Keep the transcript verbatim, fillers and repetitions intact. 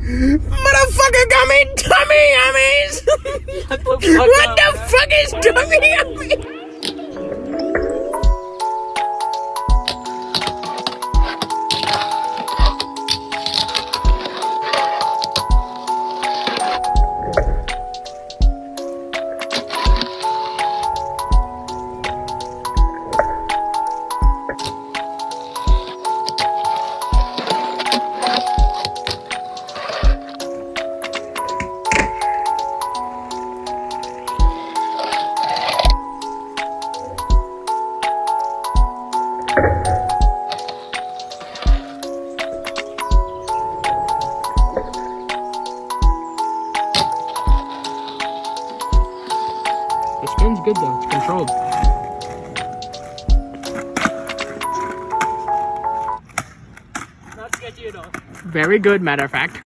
Motherfucker got me tummy yummies. Shut the fuck What up, the man. fuck is tummy yummies? The skin's good though, it's controlled. Not sketchy at all. Very good, matter of fact.